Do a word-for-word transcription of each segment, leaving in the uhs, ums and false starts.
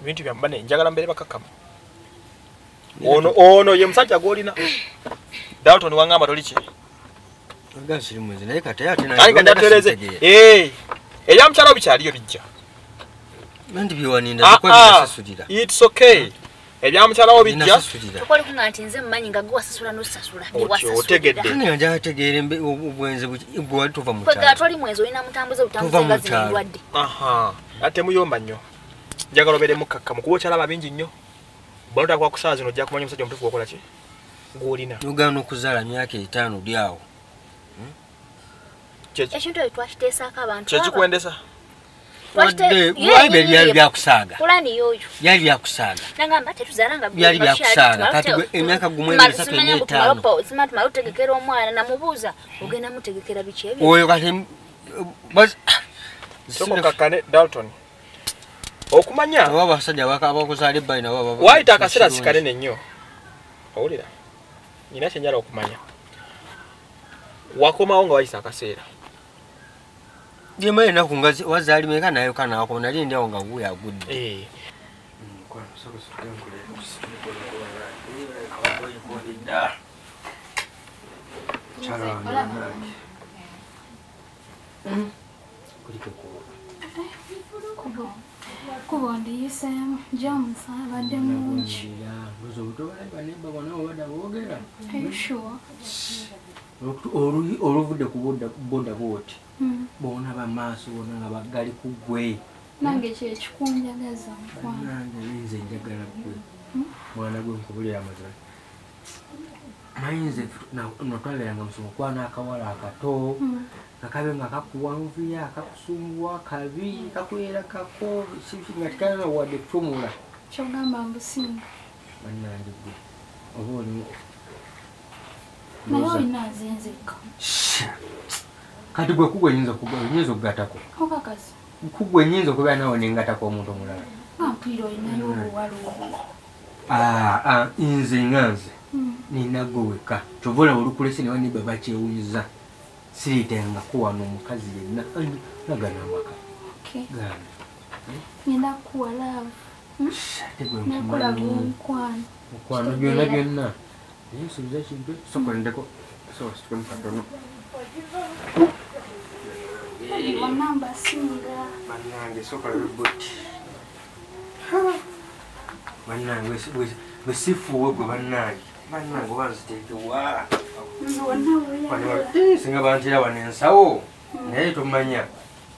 Bintu bya mbane njagala mbere bakakama. Ono ono ye musajja golina. Dalton wangamba toliche. Agashiri mwezi naye kata yate na. Kali kandatereze. Eh. Eya mchala obichaliyo bijja. Nandi biwaninda zikwa bisasudira. It's okay. Ebya mchala obijja. Tukole kunga ati nze mmanyi nga gwa sasula no sasula. Ni wasasula. Otegedde. Nani anja ategere mbe obwenze bwo tuva mu kyalo. Kwa twali mwezi olina mutambuze utambuze ngazi ndwadde. Aha. Ate muyomba nnyo. Njagala obere mukakka mukubo kyala babingi nnyo. Balota kwa kusaza zino jja kumanya musajja omutufu okola ki? Golina. Ugano kuzala myaka etaano lyawo. Cheche. Ekintu etwashitesa abantu. Cheche kuendesa. Wade wade byali byakusaga. Kulani yoyo. Byali byakusaga. Nangamba tetuzalanga byali byakusaga. Kati emyaka gumwe esatu n'etaano. Sima tumalo tegekera omwana namubuuza ogenda mutegekera biki ebyo. Oyo kati bas Soko kakane Dalton. Okumanya aba basajja bakabakuzali bayina baba. Waita akasera sikanene nnyo. Owulira. Nina kyenjala okumanya. Wakomawo nga wayisa akaseera. Jema ina kungazi wazali meka nayo kana wako nali ndio nga guya gudi. Eh. Kwa soko soko ngule kusiko kwa ida. Chara nani. Mm. Kuliko kwa. Kubo. Kubo ndi Sam Jones abadde mungi. Ngozo utobale baneba bana obada bogera. Are you sure? Olu oluvude kuboda boda boti. Bona bamaso bona nga bagali kugwe. Nange kye kikunjagaza mwana. Nange nze njagala gwe. Mwana gwe nkubulira amazala. Mayinze na notwale yanga musomo kwana akawala akato. Akabe nga kakuwanvuya akakusumwa kabi kakwera kako sifi ngatikana wade tumula. Kyogamba mbusinga. Banange gwe. Oboni nayo inazenzeka. Kati gwe kugwe nyinza kugwe nyinza kugatako. Okakazi. Kugwe nyinza kuba nawo nengatako omuntu omulala. Ampiro inayo obuwalu. Ah ah inze nganze. Nina gweka. Chovola olukulese ne wani baba kyewuyiza. Siritenga kuwa no mukazi yenna nagana maka. Okay. Gana. Nina kuwa love. Tegwe nakola bw'omukwano. Mukwano byonna byonna. Yesu bizakidde sokolendeko so sikwempatono. Wanamba singa. Banange sokola boti. Banange wesifuwe gwe banange. Banange waziteke wa. Nzona Eh singa bantira wanensawo. Naye tomanya.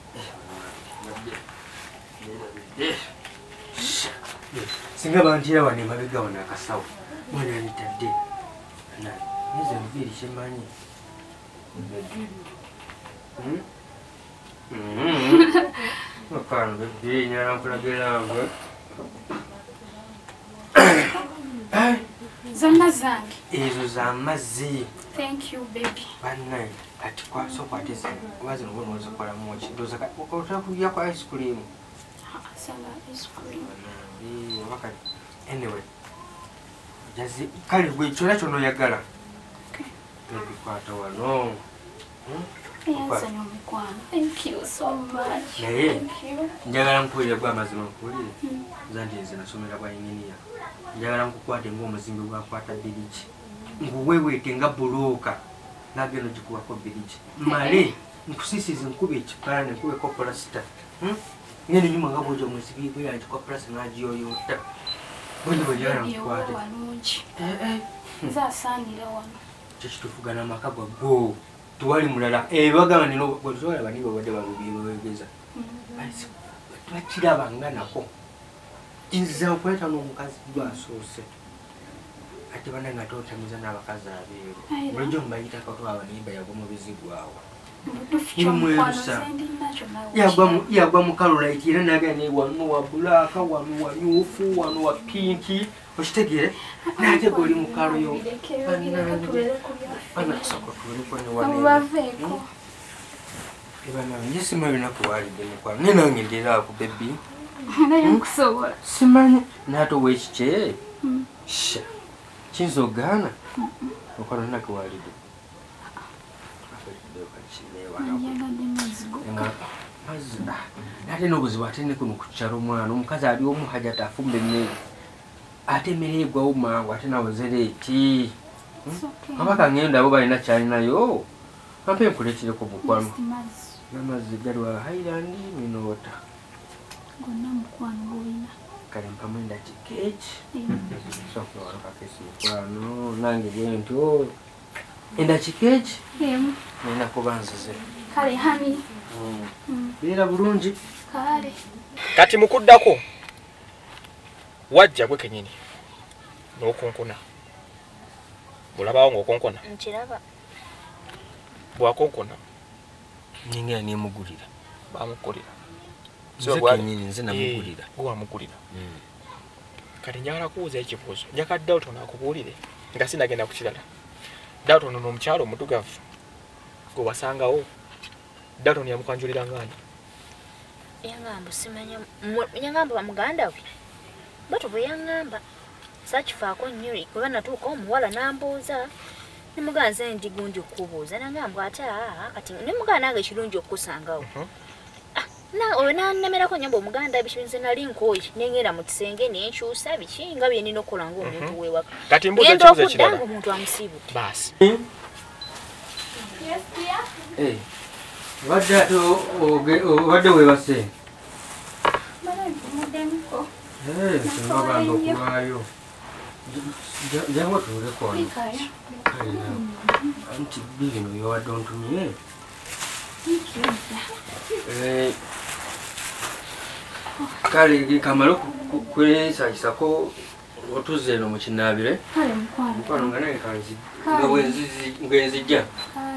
Singa bantira wane mabega wana akasawo. Mwana nitadde. Na nize mbiri shemanyi. Hmm? Mhm. Makano bebe nyara mpulagera ngo. zonna zange. Ezo za mazzi. Thank you baby. Banai kati kwa so kwa tese wazi no bono zo kola mochi doza ka okota kuya kwa ice cream. Sala ice cream. Eh wakati anyway. Jazi kali gwe chola chono yagala. Okay. Baby kwata wano. Hmm? Yes, no mkwano. Thank you so much. Naye. Thank you. Njagala mpulira gwa mazima mpulire. Zandi nze nasomera kwa engineer. Njagala nkukwate ng'omuzimbi gwakwata biriki. Nguweweete nga buloka. Nageno gikuwako biriki. Male nkusisize nkube ekipala nekubeko plasita. Hmm? Ngene nyuma nga bwoja omwesibi bwe yanjikwa plasita n'agiyoyota. Bwe bwe njagala nkukwate. Eh eh. Zasaanira wano. Kyekitufugana amaka gwa go. Tuwali mulala. Eh bagamba nino bwe tusobola bani babadde balubiye beegeza. Bakiraba nga nako. Inza okweta n'omukazi gwasoose. Ate bana nga totamiza n'abakazi abeeru. Bulijjo mbayita katwaba niba yagwa mu bizibu awo. Yagwa mu kalolite era nagane wano wa bulaka wano wa nyufu wano wa pinki okitegere nate goli mu kalo yo. Bana soko tuliko ne wane. Baveeko. Ibana njisi mwe nakuwalide mukwano. Nina ngendera ku baby. Naye nkusobola. Simanyi nato wekiche. Sha. Chinzo gana. Mukwano nakuwalide. Afelide okachimewa. Nyagadde mazigo. amazzi ate n'obuzibu ate ne kuno ku kyalo omwana omukazi ali omu hajati afumba emmere ate emmere egwawo mangu ate nawe zereeti abaka ngenda abo balina kyalinayo ampe nkuleetereko bukwano n'amazzi gali wa Highland minota gonna mukwano gwolina kale mpamu endakikeeki soka wano kakesi mukwano nange bwentyo endakikeeki nina kuba nzize kale hani beera bulungi kale kati mukuddako wajja gwe kenyini n'okonkona bulabawo ng'okonkona nkiraba bwakonkona nyingira nemugulira bamukolera nze kenyini nze namugulira gwamugulira kati njagala kuwuza ekibuuzo njagala Dalton akubuulire nga sinagenda ku kirala Dalton ono omukyalo omudugavu gwe wasangawo Dalton yamukwanjulira ng'ani yangamba simanya yangamba bamuganda we batu bwe yangamba sakifaako nnyo kuba natuuka omuwala n'ambuuza nemuganza ndi gundi okubuuza nangamba ate kati nemugana nange ekirungi okukusangawo oyo nannemerako nyamba omuganda bishinze nali nkooyi nengenda mu kisenge nenkyusa biki nga bye nina okukola ng'omuntu wewaka kati mbuuza ekibuuzo ekirala nga omuntu amusiibute baasi obadde ate obadde webase singa banga okulwayo jangu tuuleko wano anti bino byewadde ontumye kale kamale kwesakisako otuze eno mu kinaabire mukwano nga naye ngenzijja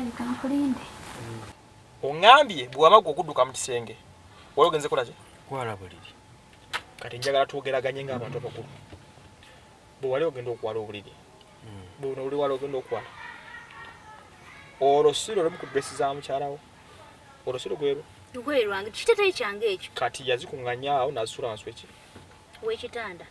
oŋŋambye bwe wamagwa okudduka mu kisenge wali ogenze kola ki kwala buliri kati njagala twogeraganye ng'abantu abakulu bwe wali ogenda okwala obuliri bwe oli wali ogenda okwala olwo si lwolemu ku dresi za mukyalawo olwo si lugwero lugwe lwange kiteteyi kyange ekyo kati yazikuŋŋanya awo nazisula wansi weki w'ekitanda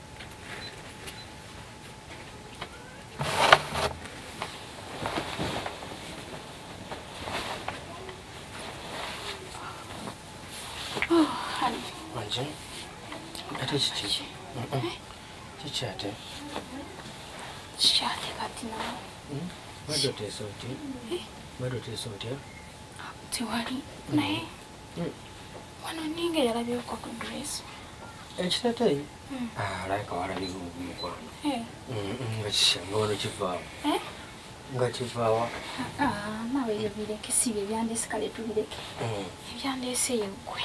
Manje, ate kiki? Kiki ate? Kyate kati nawe Bado teesa otya? Bado teesa otya? tewali naye wano ninga yalabyeko ku dress Ekiteteyi? Alabika walabika omukwano. Nga kishanga wano kivaawo. Nga kivaawa? nawe ebyo bireke si bye byandese kale tubireke ebyandese yeggwe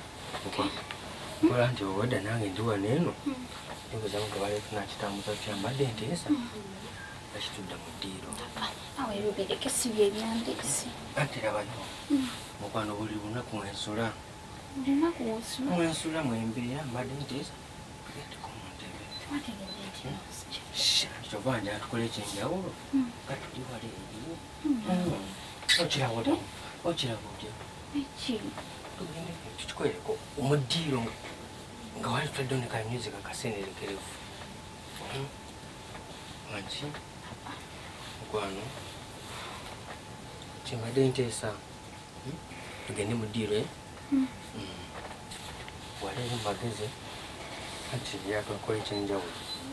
kola nti owedda nange ndi wano eno nibuzamu ge baleka nakitambuza kyambadde nteesa nakitudde mu ddiiro nawe ebyo bireke si bye byandese anti labayo mukwano buli lunaku mwensula olunaku wosula mwensula mwembeera mbadde nteesa gatiko mu ntebe tewategedde nti kyova njala tukole ekyenjawulo nga tuli wali eriwo okirabo ta okirabo otya eki tugende tukikwereko omuddiiro nga wali tutaddewo ne kamyuzi kakasenerekerevu wanki mukwano kimbadde nteesa tugende mu ddiiro wali mu magezi anti yatwakola ekyenjawulo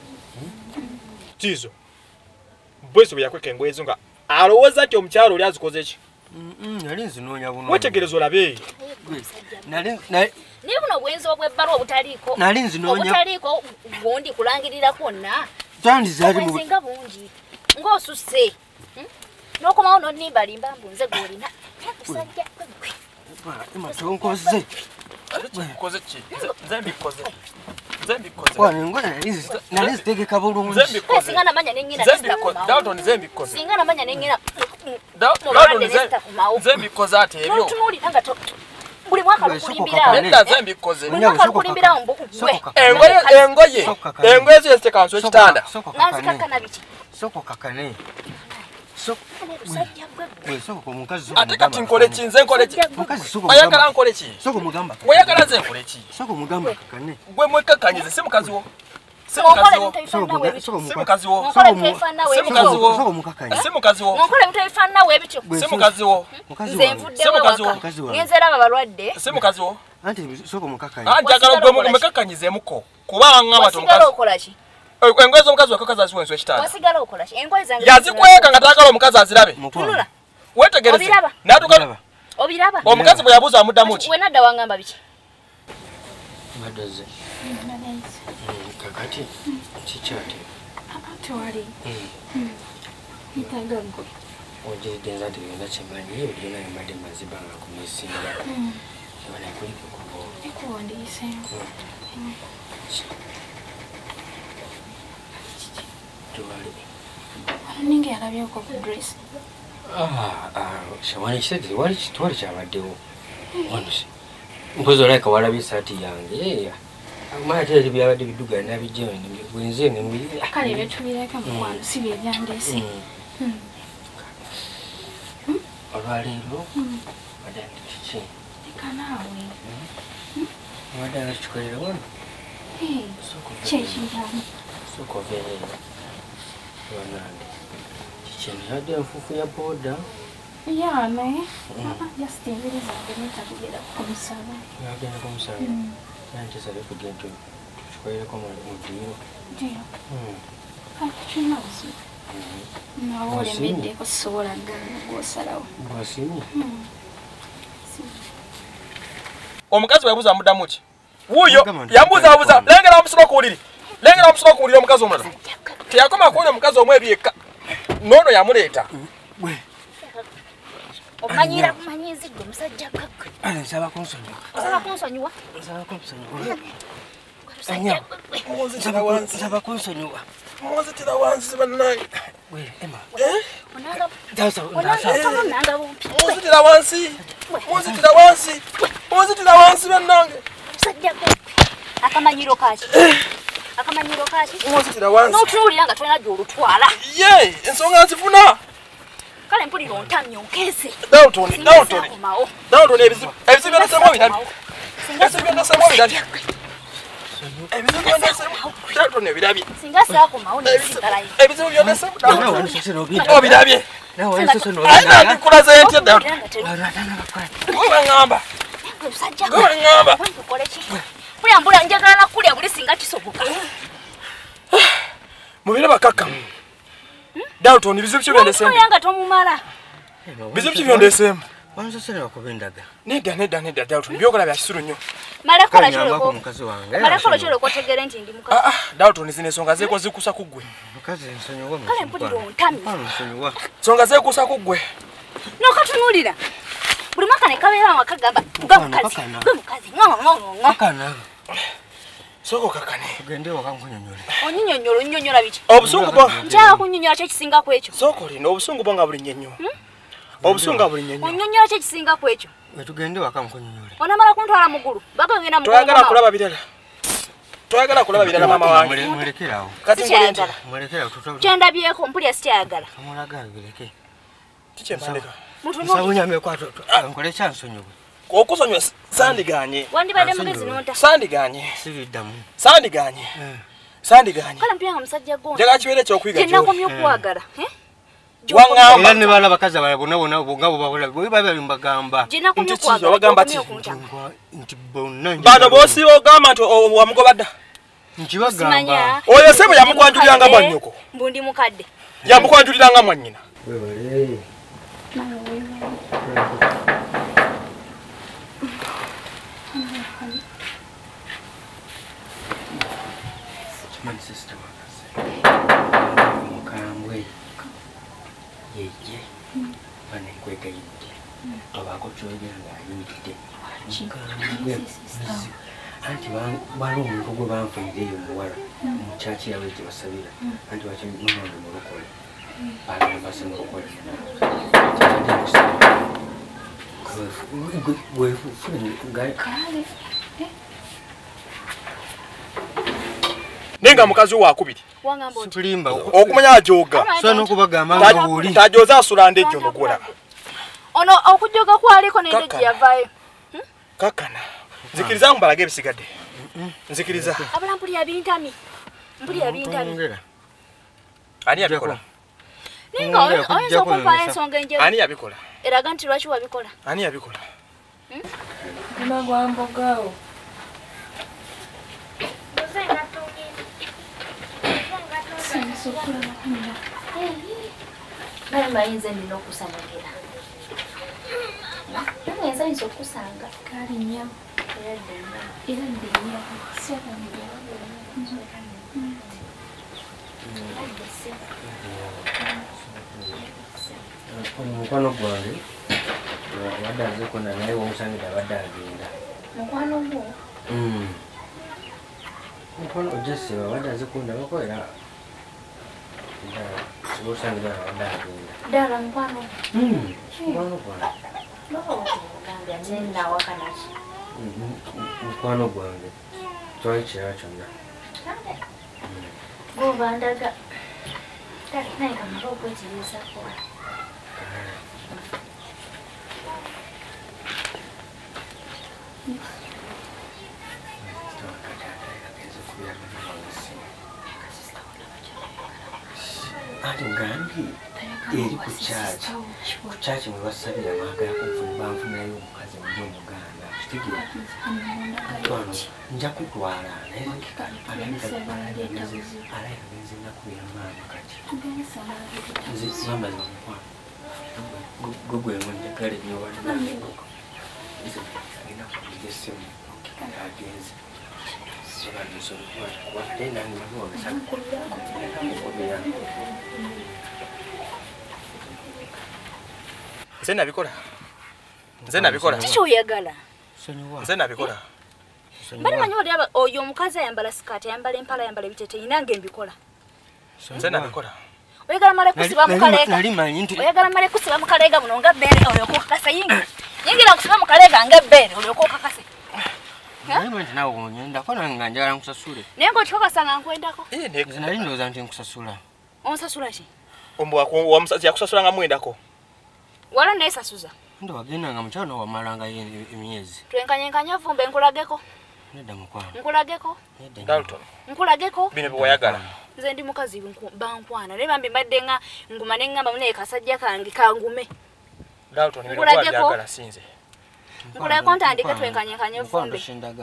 kizo bwezo bwe yakweka engoye ezo nga alowooza nti omukyalo oli azikoze ki nali nzinoonya buno wetegereza olabe naye buno obwenzi obw'ebbaluwa obutaliiko nali nzinoonya obutaliiko gundi kulangirirako nna tandizaali obwenzi nga bungi ng'osusse n'okomawo n'onnimbalimba mbu nze gw'olina musajja matonkoze koze ki nze mbikoze nze mbikoze nali zitegeka bulungi nze mbikoze singa namanya n'ennyina nze mbikoze Dalton nze mbikoze singa namanya n'ennyina Dalton nze mbikoze ate ebyo n'otunuulira nga buli mwaka lukulimbirawo nedda nze mbikoze buli mwaka lukulimbirawo mbu gwe engoye engoye engoye zo yaziteka wansi w'ekitanda nanzikakkana biki soko kakane ate kati nkole ki nze nkole ki mukazi ayagala nkole ki soko mugamba oyagala nze nkole ki soko mugamba kakane gwe mwekakkanyize si mukazi wo Ngokola ebintu ebifaanana ebityo. Si mukazi wo. Ngokola ebintu ebifaanana Si mukazi wo. Soko mukakanya. Si mukazi wo. Ngokola ebintu ebifaanana ebityo. Si mukazi wo. Nze nvudde Si mukazi wo. waka. Ngenze laba balwadde. Si mukazi wo. Anti soko mukakanya. Ah, njagala gwe mumekakanyizeemuko. Kuba ngamba to Wasigala mukazi. okola ki? Engoye z'omukazi wekakazi aziwenso ekitaala. Wasigala okola ki? Engoye zange. Yazikweka nga taagala omukazi azirabe. Tunula. Wetegereze. Obiraba. N'atuka Obiraba. omukazi bwe yabuuza amuddamu ki? We nadda wangamba biki? Madoze. Kakati chichate. Atwali. Nitaga ngo. Oje denza tugenda kimanyi ebyo nayo madde maziba nga kumisinga. Wala kuliko kubo. Ekuwandiise. Tuwali. Ninge yalabyeko ku dress. Ah, ah, shawani kidde wali kitwali kyabaddewo. Onse. Mpozo like wala bisati yange. Amaya teri byabadde biduga nabijjo bwenze ngwiri. Kale betubireka mu kwano sibye byandese. Hmm. Olwaleero wadde kiki? Ikanaawe. Wadde akikolera wano. Eh. Kyekiramu. Soko vele. Wanande. Kiki yadde enfufu ya boda. Ya naye. Just ebiriza ngenda kugera ku musaba. Yagenda ku musaba. Nanti sabe kugenda tukikolera ko mu ddiiro. Ndio. Kale kinazo. Nawo lemedde ko sobola ngosalawo. Bwasimi. Omukazi bwe yabuuza amuddamu ki? Wuuyo yambuuza abuuza lengera omusiba kuwuliri. Lengera omusiba kuwulira omukazi omulala. Teyakoma kuwulira omukazi omwe ebyekka. Noono yamuleeta. Bwe. Omanyira kumanyizidde omusajja kakka. Ana nsaba kunsonyiwa. Osaba kunsonyiwa? Nsaba kunsonyiwa. Anya. Muzitira wansi. Nsaba kunsonyiwa. Muzitira wansi bannange. Bwe, Emma. Eh? Onanga. Tasa, Onanga tasa. tomo nanga bumpi. Muzitira wansi. Muzitira wansi. Muzitira wansi bannange. Omusajja kakka. Akamanyiro kaki? Akamanyiro kaki? Muzitira wansi. N'otunuulira nga tolina gy'olutwala. Ye, ensonga nzifuna. Kale mpulira ontamye onkeese. Dalton, Dalton. Singa Dalton ebizibu. Ebizibu by'endasemu birabye. Singa Ebizibu by'endasemu birabye. Ebizibu by'endasemu. Dalton ebirabye. Singa saakomawo nesigalayo. Ebizibu by'endasemu. Nawe wansose n'obintu. Obirabye. Nawe wansose Aina n'obintu. ndikulaze etya Dalton. Aratana bakwata. Gwe ngamba. Omusajja Gwe ngamba. tukole ki? Buli mbula njagala nakulya buli singa kisoboka. Mubire bakaka. Dalton bizibu kyo by'endasemu. Oyanga tomumala. Bizibu kyo by'endasemu. Wansose n'okubendaga. Nedda nedda nedda Dalton byokola bya kisuru nnyo. Malakola Kanyamba kyoleko. ku mukazi wange. Malakola kyoleko tegere nti ndi mukazi. Ah ah Dalton zine ensonga zeeko zikusa ku ggwe. Mukazi nsonyiwa mu. Kale mpulira ontamye. Nsonyiwa. Ensonga zeekusa ku ggwe. N'okatunuulira. Buli mwaka ne kabeera wakagamba nga mukazi. Nga mukazi. Ngo ngo ngo. Akana. Soko kakane. Tugende waka nkunyonyole. Onyinyonnyola onyinyonnyola biki? Obusungu bwo. Njagala kunnyonnyola kyo kisinga ku ekyo. Soko lino obusungu bwo nga buli nnyo. Obusungu nga buli nnyo. Onyinyonnyola kyo kisinga ku ekyo. Tugende waka nkunyonyole. Onamala kuntwala mugulu. Baga ngenda mu. Toyagala kulaba birala. Toyagala kulaba birala mama wange. Mulekerawo. Kati nkole nti. Mulekerawo tutwa. Kyendabyeko mpulya sikyayagala. Amulaga bireke. Tiche mpandika. Mutunuli. Sabunyame kwato. Nkole kyansonyiwa. Okusonywa sandiganye. Wandibadde mugezi n'onta. Sandiganye. Siriddamu. Sandiganye. Sandiganye. Kale mpulya nga musajja gwo. Njagala kibeere ekyokuyiga gyo. Kyennakomye okuwagala. Wangamba. Era ne bala bakazi abala bonna bonna nga bo bakola bwe baba mbagamba. Kyennakomye Nti kizo, okuwagala. bagamba ki? Nti bonna Bano bosi ogamba nti wamugobadda. nkibagamba. Oyo sebo yamukwanjuliranga mwannyoko. Mbundi mukadde. Yamukwanjuliranga mwannyina. Webale. Nawe wewe. My sister was mukambwe yeye bane kweka yindi abako kyogera ngayimidde mukambwe anti balo omuntu gwe banfunyireyo omuwala mukyaki yawe gye basabira anti wakimumambe mulokole balambase mulokole Nenga mukazi wa akubiri. Wangamba oti. tulimba Okumanya ajoga. so n'okubagamba nga buli Tajoza asula ndejjo nogola. Ono okujoga kwaliko nende gye yavaayo. Kakana. Nzikiriza mbalage ebisigadde. Nzikiriza. Abalampuli abintami. mpulira bintabi ani yabikola ninga oyinza okumpala ensonga enjeru ani yabikola eraga nti lwaki wabikola ani yabikola Magwambogawo. Bali bayinza nina okusanyagira. Nanga ensanyisa okusanga. Kali nnyo. Era ddenya. Omukwano gwange wadde azekona naye womusangida wadde agenda. Mukwano gwo? Mukwano ojasiba wadde azekundabako era womusangida wadde agenda. Ddala mukwano? Mukwano gwange. Ogambya nze naawakanaki? Mukwano gwange twali kirala kyonna. Goba ndaga. Kale naye kamala okwekirizaako. Ati ngambi eri ku kyaki ku kyaki mwe basabira baagala banfunayo omukazi muli omuganda kitegeera twano nja kutwala naye alaikagenze nakubeera maama kati nze sibambaza omukwano gwe gwengo njagala ennyo waddeagenda kuliga essimu agenze wadde nange nabiwogesakubira nze nabikola nze nabikola kiki oyagala nze nabikola bali manyi oli oyo omukazi ayambala sikaati ayambala empala ayambala ebiteteeyi nange mbikola nze nabikola oyagala male kusiba mukaleega oyagala male kusiba mukaleega muno nga bbeere olyoka okakasa yingira yingira kusiba mukaleega nga bbeere olyoka okakase naye nti nawe onyendako nange nga njagala nkusasule naye ngaokikakasa nga nkwendako nze nali ndowooza nti nkusasula onsasula ki omusazi yakusasula nga mwendako wala neesasuza nti wagendanga mukyalo nowamalangayo emyezi twenkanyenkanya vumbe nkulageko nedda mukwano nkulageko Dalton nkulageko bino bweyagala nze ndi mukazi bankwana naye bambi mbadde nga nguma ne ngamba munaye kasajja kange kangume Dalton bino bweyagala sinze nkulageko ntandike twenkanyenkanya vumbe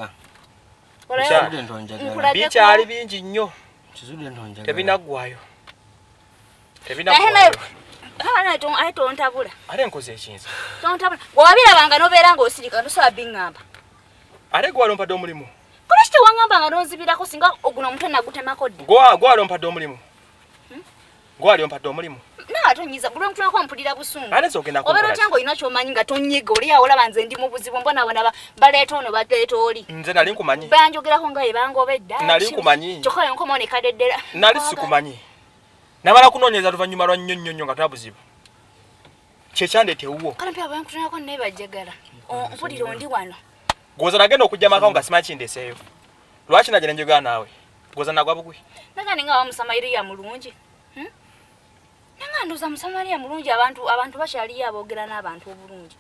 bikyali bingi nnyo tebinaggwayo tebinaggwayo aye tontabula ate nkoze ekinza tontabula gwewabirabanga nobeera ng'osirika tosobola biŋŋamba ate gwalompadde omulimu kola ki tewaŋŋamba nga nonzibirako singa oguno omutwe nagutemako ddi gwalompadde omulimu gwali ompadde omulimu naga tonyiza buli omutwako ompulira busungu obeera otya ngaolina kyomanyi nga tonyiga oli awo olaba nze ndi mu buzibu mbonabona baleeta ono baleeta oli nze nali nkumanyi banjogerako nga ye bangobedda nali nkumanyi kyokka yonkoma onekadeddera nali sikumanyi namala kunoonyeza luvannyuma lwa nnyo nnyo nnyo nga twabuzibu kyekyandeeta ewuwo kale mpya bankutunako naye bajjagala mpulira ondi wano gwoza nagenda okujja makawo nga simanyi kindeeseeyo lwaki najja nenjogera naawe gwoza nagwa bugwi nagandi nga bamusamaliya mulungi nanga ndoza musamaliya mulungi abantu abantu bakyaliyo aboogera n'abantu obulungi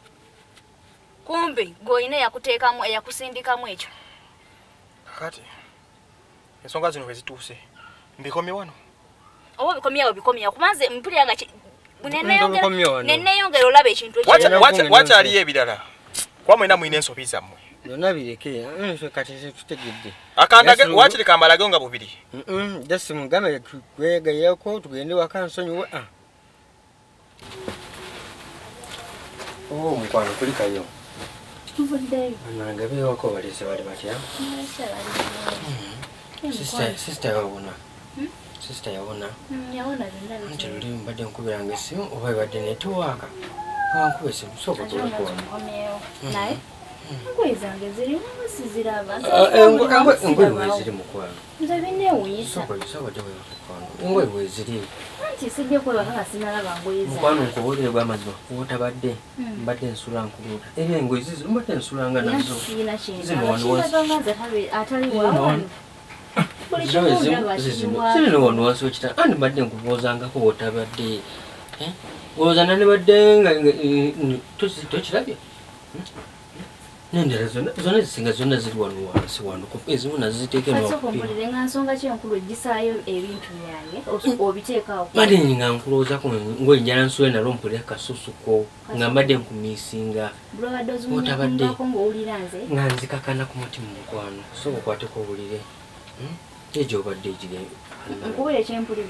kumbe gweolina eyakuteekamu eyakusindikamu ekyo kati ensonga zino wezituuse mbikomye wano oba bikomyawo bikomyawo kubanze mpulira nga neneyongera olaba ekintu wakyaliyo ebirala kuba mwena mwina ensobi zammwe byonna bireke kati tutegedde wakiri kambalageo nga bubiri jasi mugambe twegayeko tugende waka nsonyiwe omukwano kulikayo nange bewako balese bali batya sisita yawona sisita yawona nti luli mbadde nkubiranga essimu oba ebadde netiwaaka wankuba essimu sooka tulikuwano engoye zange zirimu siziraba engoye weziri mukwano nze binewuyisa engoye weziri anti sijja kwebaka kasinalaba ngoye zange mukwano nkowulire gwamazima wotabadde mbadde nsula nkuluuta era engoye zizo mbadde nsulanga nazo atali wawano zirino wano wansi wekita andi mbadde nkubuuzangako wotabadde olowooza nandibadde nga tokirabye nendera zona zona zisinga zona ziri wano wansi wano ezimu naziteeka nokumpulire nga nsonga ki enkulu gisaayo ebintu byange obiteekaawo mbadde nga nkulowoozako ng'enjala nsula nalwo mpulira kasusuko nga mbadde nkumiisinga bulabadde ozimuyako ng'owulira nze nga nzikakana ku mutima mukwano soka okwateko owulire egyo obadde egire nkubira ekyempulira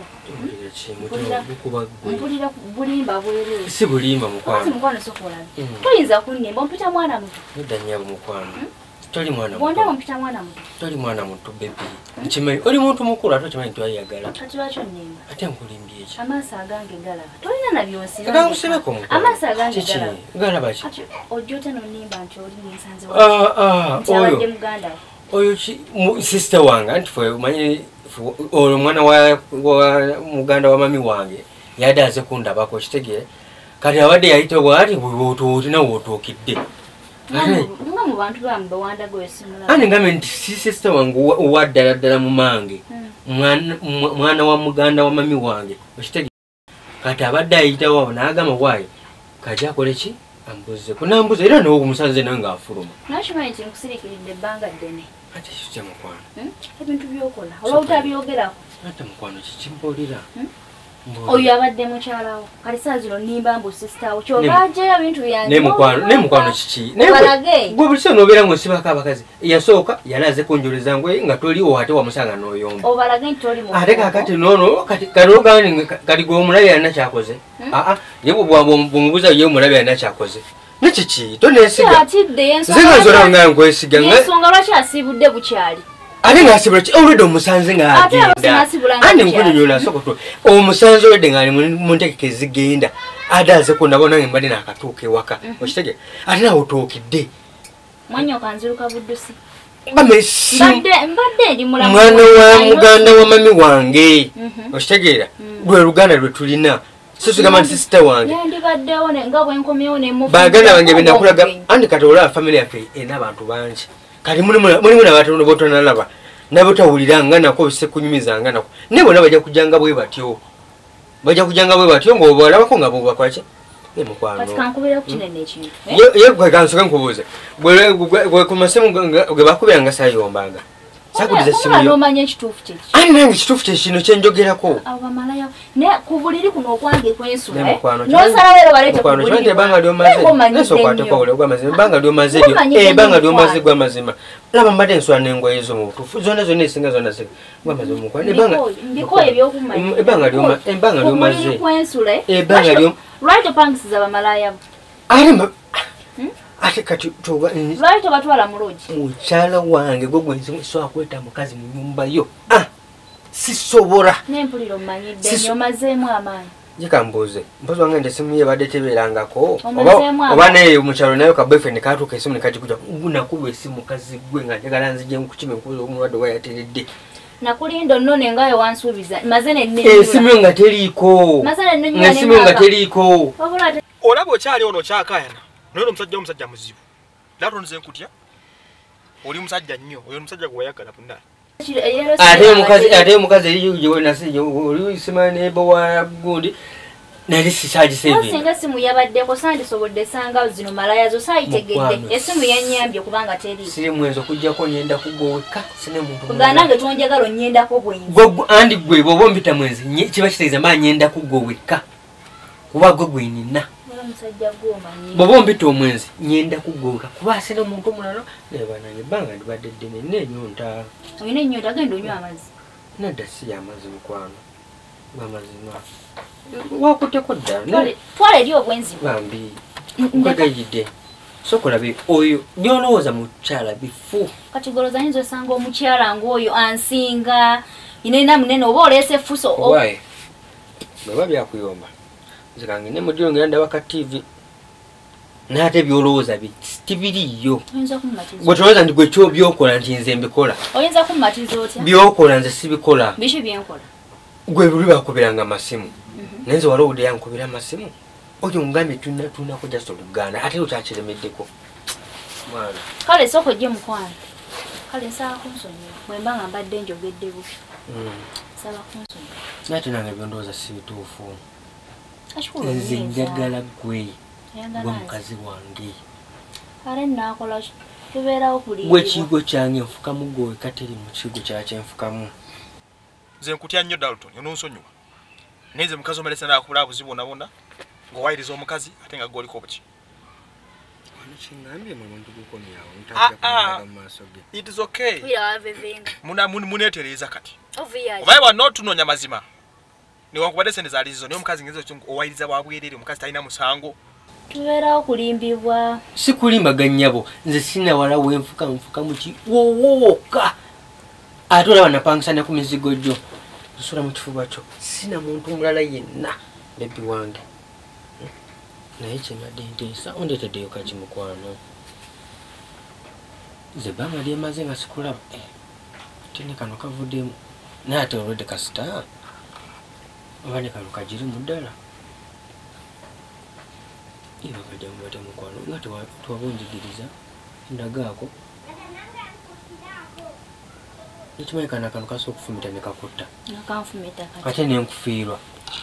mpulira mpulira bulimba bwereere si bulimba mukwano mukwano sokolabe toyinza kunnimba ompita mwana muto nedda nnyabo mukwano toli mwana bwondaba ompita mwana muto toli mwana muto bebi nkimanyi oli muntu mukulu ate okimanyi twayagala kati lwaki onnimba ate nkulimbye ekyo amaaso agange galaba tolina nabyonsiba gakusibeko mukwano amaaso agange galaba galaba ki kati ojja ota nonnimba nti oli nsanze oyo muganda oyo sister wange anti fe omanyi olwo omwana wa muganda wa mami wange yadde aze kundabako kitegere kati abadde yayita bwati bwotootina wootookidde nga mu bantu bamu bewandaga oyosimula andi ngambe nti si sister wange owa ddala ddala mu mange mwana wa muganda wa mami wange okitegere kati abadde ayitawo abo n'agamba waayo kati akole ki ambuzeeko nambuza era n'omusanze nange afuluma nakimanyi nti nkusirikiridde ebbanga ddene ate kitya mukwano ebintu byokola olwa butabyogerako ate mukwano kikimpulira oyo abadde mukyalawo kati saa zino nimba mbu sisitawo kyobajeyo bintu byange ne mukwano kiki gwe buli kiseera n'obeera ng'osibako abakazi yasooka yali aze kunjoleza ngwe nga toliwo ate wamusanga n'oyomba obalage nti toli ate kakati noono kati ogani kati gwe omulabe yalina kyakoze aa ye bw'omubuuza ye omulabe yalina kyakoze nekiki toneesiga zinga nzora nga nkwesiga ensonga lwaki asiibudde bukyali ate ng'asibula ki olwedde omusanze ng'agenda andi nkunyonyola sokoto omusanze olwedde ng'ali mu ntegeka ezigenda ate aze kundabo nange mbadde naakatuuka ewaka okitege ate nawe otuukidde mwanyoka nziruka buddusi mwana wa muganda wa mami wange okitegeera lwe luganda lwe tulina sisugamba nti sisita wange baganda bange benakulaga andi kati olaba famire yaffe erina abantu bangi kati mulimu nabatono botonalaba nabotawulira nga nako bisekunyumizanga nako naye bonna bajja kujjanga bwe batyo bajja kujjanga bwe batyo ng'obalabako nga bobakwaki ye gwe kansoka nkubuuze gwe ku masimu ge bakubiranga sayombanga sakuliza simu omanya ekituufu kye ani nange ekituufu kye kino kyenjogerako abamalayo ne ku buliri kuno okwange kwensula n'osalawo era baleete ku buliri ebbanga lyomaze nesokwateko bule gwamazima ebbanga lyomaze ebbanga lyomaze gwamazima laba mbadde ensula n'engoye zo mu butuufu zonna zonna esinga zonna ziri gwamazima omukwano ebbanga lyomaze ebbanga lyo lwaki opangisiza abamalaaya bo ate ate kati toba lwaki tobatwala mu loogi mukyala wange gwe gwenzimu sobola kweta mukazi mu nyumba yo sisobola n'empulira omanyidde nyomazeemu amaanyi jikambuuze mpozi wange nti esimu yebadde tebeerangako oba naye mukyalo nayo ka boyfriend katuuka esimu nekagikuja nakuba esimu mukazi gwe nga njagala nzijemu kukima enkuza omulwadde oba yateredde nakulinda onnone ngayo wansuubiza maze esimu yo nga teriiko esimu yo nga teriiko olaba okyali ono okyakayana noyo omusajja omusajja muzibu latonze nkutya oli musajja nnyo oyo omusajja gwe wayagala bonna ate omukazi ate omukazi yewenasi oli simanebo wa gundi nali sisagisevi singa simu yabaddeko sandisobodde sanga zino malayazo sayitegedde esimu yanyambye kubanga teri siri mwenzo kujjako nyenda kugoweka sine muntu kuganange tonjagalo nyendako bwenzi andi gwe bwoba ompita mwenzi kiba kitegeeza maa nyenda kugoweka kuba gwe gwenina bwoba ompita omwenzi nyenda kugoweka kuba asina omuntu omulala nebanange ebbanga ndibadde ddene nenyonta olina enyonta genda onywa amazzi nedda si yamazzi mukwano gwamazima wakuteko ddala twala eri obwenzi bambi nkwegayidde sokolabe oyo byolowooza mukyala bifu kati goloza yinza osanga omukyala ng'oyo ansinga inena munene oba oleese fuso owaye bweba byakuyomba nzikange ne mudiro ngera ndaba ka tivi n'ate byolowooza tibiriyo gwe tolowooza nti gwe kyo byokola nti nze mbikola oyinza kummatiza otya byokola nze sibikola biki byenkola gwe buli bakubiranga amasimu naye nze walowodde yankubira amasimu oyo ngambye tulinako just oluganda ate lutakiremeddeko mwana kale sooka ojje mukwano kale nsaba kunsonyiwa bwe mba nga mbadde njogedde bubi nsaba kunsonyiwa naye ate nange byondowooza si bituufu nze njagala gwe gwe mukazi wange Kale nakola tubeerawo kuliibwa. Gwe kigo kyange nfukamu gwe kateri mu kigo kyakye nfukamu. Nze nkutya nnyo Dalton ononsonyiwa. Neze mukazi omelesa nakubula buzibu nabona ngowayiriza omukazi ate nga goliko buki. Nchingambye mu muntu gukomyawo ntajja ku maaso ge. It is okay. Wira vevenga. Muna munetereza kati. Ovuya. Obaye not tunonya mazima. Ni wakubade sente za lizo niyo mukazi ngeze cyo owayiriza bwabwerere mukazi talina musango. Tubeerawo kulimbibwa. Sikulimbaga nnyabo nze sina wala wenfuka nfuka muki wowoka. Ate olaba napangisana ku mizigo gyo. Nsula mu kifuba kyo. Sina muntu mulala yenna bebi wange. Naye kyembadde nteesa ondeeteddeyo kaki mukwano. Nze ebbanga lyemaze nga sikulaba. Tene kano kavuddemu. Naye ate olwedde kasita. Oba ne kano kagirimu ddala. Iba kajja mubate mukwano nga tewabonjigiriza ndagaako. Nikimanyi kana kano kasobola okufumita ne kakutta. Nakanfumita kati. Ate nenkufiirwa.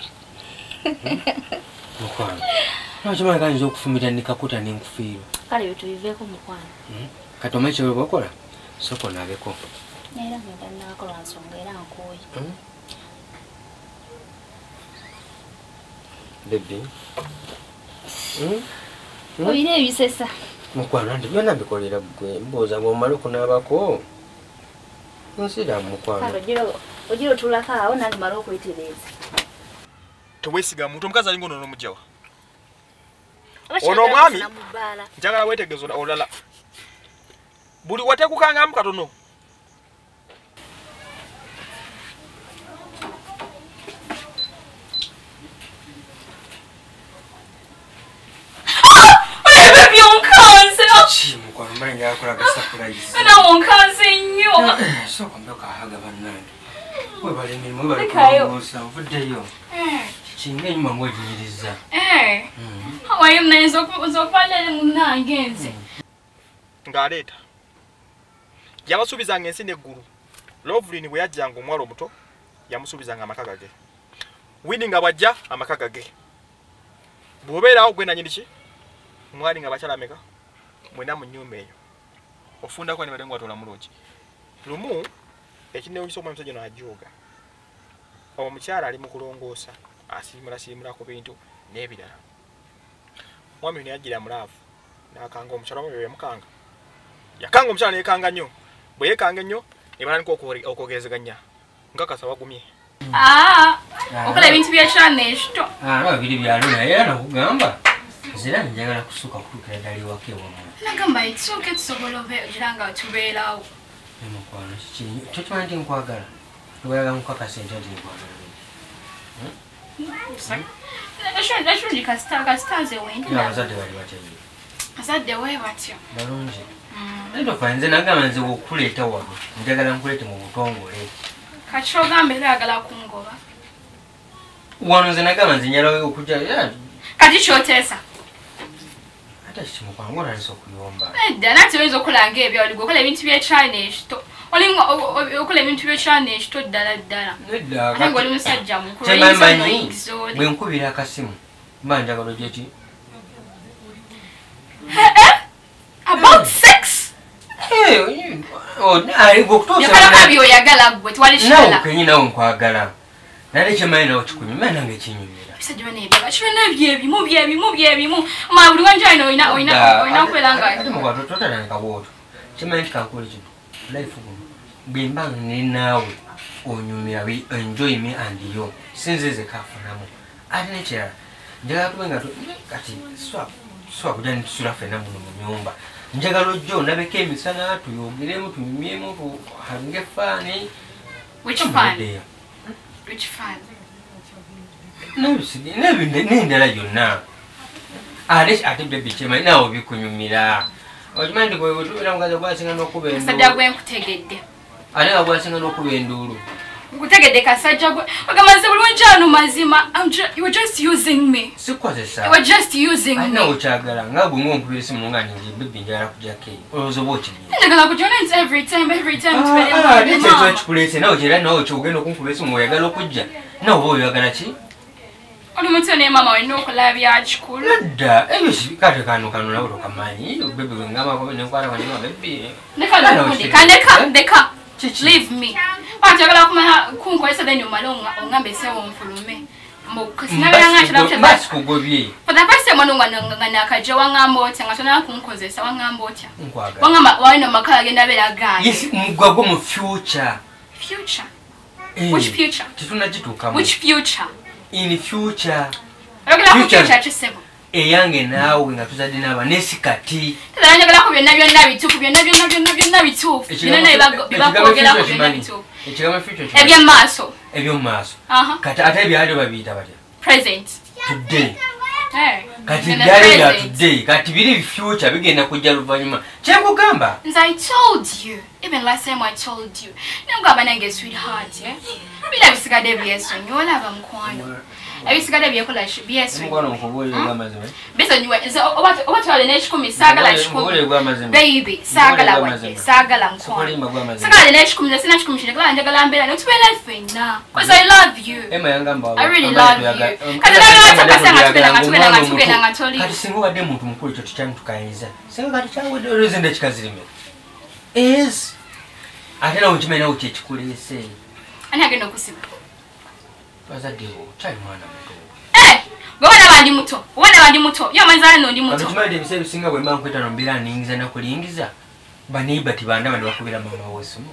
Mukwano. Nakimanyi kayinza okufumita ne kakutta nenkufiirwa. Kale bwe tubiveeko mukwano. Kati omanyi kye bakola? Soko naabeko. Era ngenda naakola nsonga era nkooye. Baby. Oyina ebisesa. Mukwano nti byonna bikolera ggwe mbooza ng'omala okunaabako. Nsira mukwano. Kale ojiro ojiro tulaka awo nange mala okwetereza. Tewesiga muntu omukazi alinga ono n'omugyawa. Ono omwami njagala weetegeeza olala. Buli watekukangamu katono. Chimu kwa mbanyi yakola ga surprise. Ana wonkaze nnyo. So komboka haga bannange. Mwe bali mimi mwe bali kumusha mvuddeyo. Eh. Kinga nyuma mwejiriza. Eh. Hawaye mnaenzo kuzokwala munange nze. Ngaleta. Yabasubizanga ensi neggulu. Lovelyn bwe yajjanga omwalo omuto yamusubizanga amakaga ge. Winnie nga bwajja amakaga ge. Bwobeerawo gwe nanyini ki? Mwali nga bakyala meka. Mwena mu nyumba eyo. Ofunda kwa ni badengo atola mulungi. Lumu ekineewo kisomo omusajja n'ajoga. Omukyala ali mu kulongoosa asimula simula ku bintu n'ebirala. Mwami ne yajjira mulaavu n'akanga omukyala omuyo yamukanga. Yakanga omukyala n'ekanga nnyo. Bwe yekanga nnyo ne balandika okwogezeganya. Nkakasa wagumye. Ah! Okola ebintu by'ekyana ekito. Ah, no biri byalo naye nakugamba. Zira njagala kusuka kutukira ddali wake wamu. Nagamba ekisooka tusobola obiranga tubeerawo. Mukwano kiki tukimanyi nti nkwagala. Tubayagala nkukakasa enti nti nkwagala. Ekyo ekyo kasita kasita nze wendi. Abazadde bali batya. Bazadde we batya. Balungi. Ndo fanze nagamba nze okuleeta wano. Njagala nkuleete mu butongole. Kati ogamba era agala kungoba. Wano nze nagamba nze njala okujja. Kati kyoteesa. Ate kimukwano ng'olali okuyomba. Edda nati oyinza okulanga ebyo oli okola ebintu by'ekyana ekito. Oli okola ebintu by'ekyana ekito ddala ddala. Nedda ate ng'oli musajja mukulu oyinza noyigiza oli. Bwe nkubira akasimu mba njagala ojje ki? About six? Yakalaka byoyagala gwe twali kirala. Nawe kenyi nawe nkwagala. Naye kimanyi nawe kikunyuma nange kinyumira. Bisajja bano ebyo bakibona byebimu byebimu byebimu. Ma buli wanju alina oyina oyina oyina okwera nga. Ate mugwato totalanga bw'otyo. Kimanyi kankole kino. Life guno. Bwe mba ne naawe onyumira we enjoy me and you. Sinzeze kafunamu. Ate n'ekirala. Njagala tube nga kati swap swap kujja nitusula ffenna muno mu nyumba. Njagala ojjo nabeko emisana tuyogeremu tunyumyemu tuhange faani. Which fan? Which fan? Nebisige nebinde n'endala yonna. Ate ate baby kimanyi nawe bikunyumira. Okimanyi nti bwe tubeera mukazi gwasinga n'okuba enduulu. Kasajja gwe nkutegedde. Ate nga gwasinga n'okuba enduulu. Nkutegedde kasajja gwe. Ogamaze bulungi ano mazima. You were just using me. Sikozesa. You were just using me. Ate nawe okyagala nga bwe ng'onkubira esimu nga nti baby njagala kujjako eyo. Olowooza oba okimanya. Njagala kujjona nti every time every time tubeere mu ate ekyo ekikuleese nawe kyera nawe kyogenda okunkuba esimu oyagala okujja. Nawe oba oyagala ki? oli muto ne mama we nokola bya kikulu Nadda ebyo kate kano kano nawe tokamanyi bebe ngama ko ne kwara kwani bebe neka nakundi kaneka ndeka leave me batagala kumanya kunkolesa then umalonga ongambe sewo mfulume Mbasi kugobye. For the first time wanunga ngana kaje wangamba otya ngatona kunkozesa wangamba otya. Wangamba wano makala genda bela gani. Yes, mugwago mu future. Future. Eh, which future? Tituna jituka mu. Which future? In future. Ogala ku future chisebo. Eyange nawe nga tuzadde naba nesikati. Tala njagala ku byonna byonna bitufu byonna byonna byonna byonna bitufu. Byonna bibakwogera ku byonna bitufu. Ekigama future. Ebya maaso. Ebyo maaso. Aha. Kati ate byali babiyita batya. Present. Today. Hey. Kati byali ya today. Kati biri future bigenda kujja luvanyuma. Kyengugamba. As I told you. Even last time I told you. Nengaba nange sweetheart, eh? Bila bisigade byeso nyola bamkwano. Ebisigade byekola byeso. Mkwano mkubuulire gw'amazima. Biso nywe oba oba twale n'ekikumi saagala kikumi. Baby, saagala wajje, saagala mkwano. Saagala n'ekikumi ne sina kikumi kino kala njagala mbeera ne tubeera ffenna. Because I love you. Emma yangamba. I really love you. Kati nanga takasa nga tugenda nga tugenda nga tugenda nga toli. Kati singa wadde muntu mukulu kyo tukyani tukayiza. Singa kati kyawedde olwezenda ekikazirime. Is ate nawe nkimanyi nawe kyekikuleese. Ani agenda okusiba? Bazaddewo kyali mwana muto. Eh! Gwana bandi muto. Gwana bandi muto. Yo manzala no ndi muto. Kati kimanyi ebiseera ebisinga bwe mba nkweta nombeera ningiza nakulingiza. Baneiba tibandaba ne bakubira mama wesimu.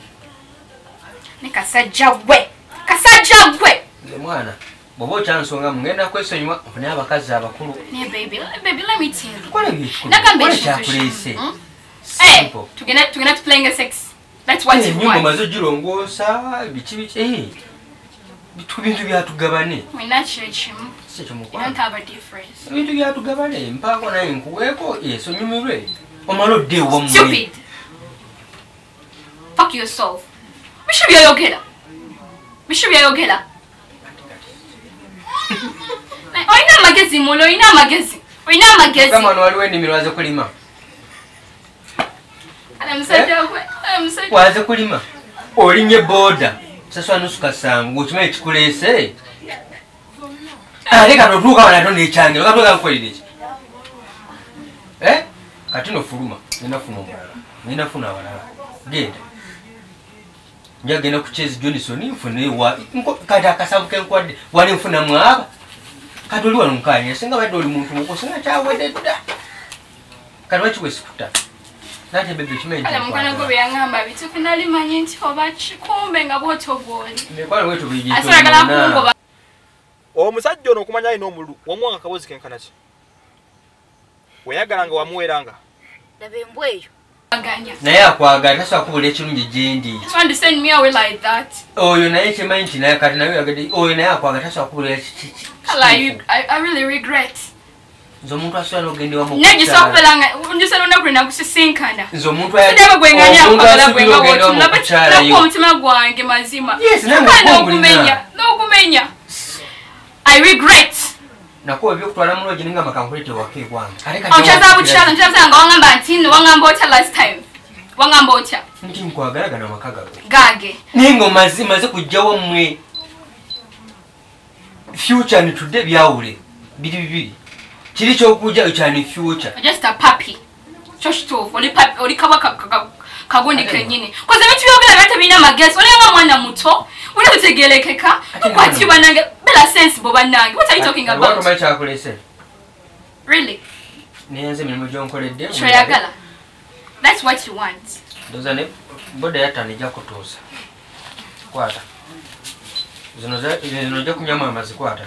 Ne kasajja gwe. Kasajja gwe. Nze mwana bw'oba okyansonga mugenda kwesonyiwa nfune abakazi abakulu. Ne baby, baby let me tell you. Kola ebyekikulu. Nagambe Kola ekintu kyakuleese. Hey, tugenda tugenda to playing a sex. That's what you Nyumba want. mazo girongoosa biki biki eh. Bitu bintu byatugabane. We're not churching. Sekyo You mukwano. don't have a difference. Ebintu byatugabane mpaako naye nkuweeko esonyumirwe. Omala odde wa mmwe. Stupid. Fuck yourself. Bishu byayogera. Bishu byayogera. Oyina amagezi mulo, oyina amagezi. Oyina amagezi. Kama wano waliwo ennimiro waze kulima. Ala musajja gwe. Ala musajja. Waze kulima. Olinye boda. Saswa nusu kasangu okimanyi ekikuleese. Aleka notuuka wanato n'ekyangiro katoka nkukolera eki. Eh? Kati nofuluma nina funa omulala. Nina funa abalala. Genda. Njagenda ku Chase Johnson nfune wa kati akasavu kenkwadde wali nfuna mwaba. Kati oli wano nkanya singa badde oli muntu mukosi nga kyawedde dda. Kati wakiwe sikuta. Nate bebe kimenyi. Ala mukana gwe yangamba bitufu nali manyi nti oba kikumbe nga bw'otyo bw'oli. Mekwano wetu bijito. Asagala kungoba. Omusajja ono okumanya alina omulu wamuwanga akabozi kenkana ki? Weyagalanga wamuweranga. Laba embwa eyo. Aganya. Naye akwagala tasobola kubula ekirungi gyendi. You want to send me away like that? Oyo naye kimanyi nti naye kati naye yagadde oyo naye akwagala tasobola kubula ekiki. Kala, you, I, I really regret. Nze omuntu asobola n'ogendera mu Neji sokubelanga, njusala onakulina kusisinkana. nze omuntu Sidaba gwenganya akwagala gwenga wotu. mukyala Nako omutima gwange mazima. Yes, nange Kana okumenya. okumenya, n'okumenya. I regret. Nakuwa ebyokutwala muloogi ninga makankulete wake gwange. Ochaza bukyala, nchaza nga wangamba nti no wangamba otya last time. Wangamba otya. Nti nkwagalagana amaka gago. Gage. Ninga omazi maze kujjawo mmwe. Future ni today byawule. Biri bibiri. Kiri kyokujja kyani future. Just a puppy. Choshitofu, oli papi, oli kabaka kagundi kenyini. Koze bitu byogera bata bina magezi. Oli nga mwana muto. Uli butegelekeka. Ukwati banange bela sense bo banange. What are you talking about? What am I kulese? Really? Niyanze mirimo gyonkoledde. Shoyagala. That's what you want. Doza ne boda yatani ja kutuusa. Kwata. Zino za zino ja kunyama amazi kwata.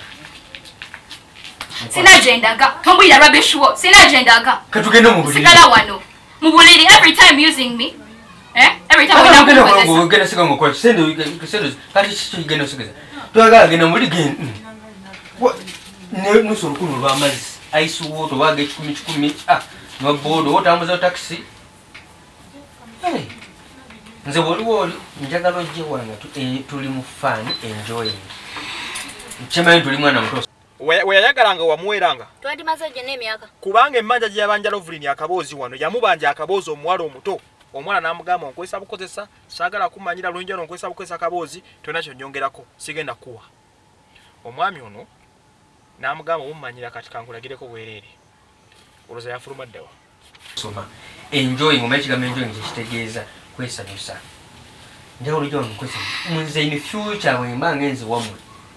Sina agenda ga. Tombuyira rubbish wo. Sina agenda ga. Katugenda mu buliri. Sigala wano. Mu buliri every time using me. Eh? Every time we Genda don't ngo genda sika ngo kwa sendo sendo kati kicho genda sigeza. Twagala genda muri gen. Wa ne nusuru kunu lwa amazi. Ice water wage kumi kumi ah no bodo otambuza taxi. Hey. Nze woli woli njagala ojje wanga tuli mu fun enjoying. Nchema tuli mwana muto. Weyagalanga wamuweranga. Twandi mazaje n'emyaka. Kubanga emmanja gye yabanja Lovelin akaboozi wano yamubanja akaboozi omuwala omuto. Omwana namugamba onkwesa bukozesa saagala kumanyira lwenjo onkwesa bukozesa akaboozi tona kyo nyongerako sigenda kuwa. Omwami ono n'amugamba omumanyira kati kankulagireko bwereere oloza yafuluma ddawa soma enjoy mu mekigambo enjoy ngekitegeeza kwesanyusa njawulo gyo nkwesanyusa nze in future bwe mba ngenzi wamwe